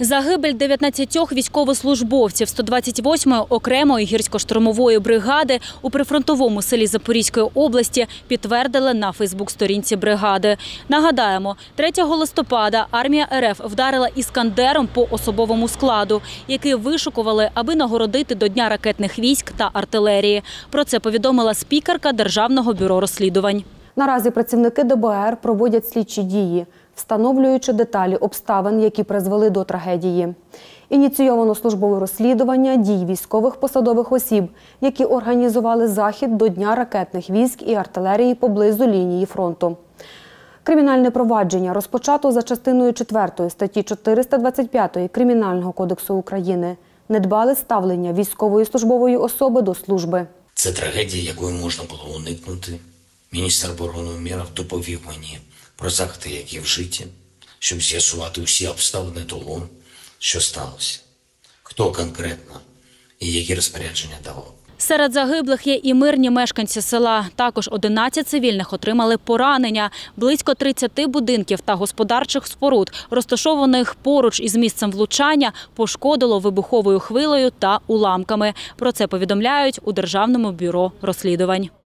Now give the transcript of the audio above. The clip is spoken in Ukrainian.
Загибель 19 військовослужбовців 128-ї окремої гірсько-штурмової бригади у прифронтовому селі Запорізької області підтвердили на фейсбук-сторінці бригади. Нагадаємо, 3 листопада армія РФ вдарила «Іскандером» по особовому складу, який вишукували, аби нагородити до Дня ракетних військ та артилерії. Про це повідомила спікерка Державного бюро розслідувань. Наразі працівники ДБР проводять слідчі дії, встановлюючи деталі обставин, які призвели до трагедії. Ініційовано службове розслідування дій військових посадових осіб, які організували захід до Дня ракетних військ і артилерії поблизу лінії фронту. Кримінальне провадження розпочато за частиною 4 статті 425 Кримінального кодексу України. Недбале ставлення військової службової особи до служби. Це трагедія, якої можна було уникнути. Міністр оборони Умєров доповів мені про заходи, які вжиті, щоб з'ясувати усі обставини того, що сталося. Хто конкретно і які розпорядження давав. Серед загиблих є і мирні мешканці села. Також 11 цивільних отримали поранення. Близько 30 будинків та господарчих споруд, розташованих поруч із місцем влучання, пошкодило вибуховою хвилею та уламками. Про це повідомляють у Державному бюро розслідувань.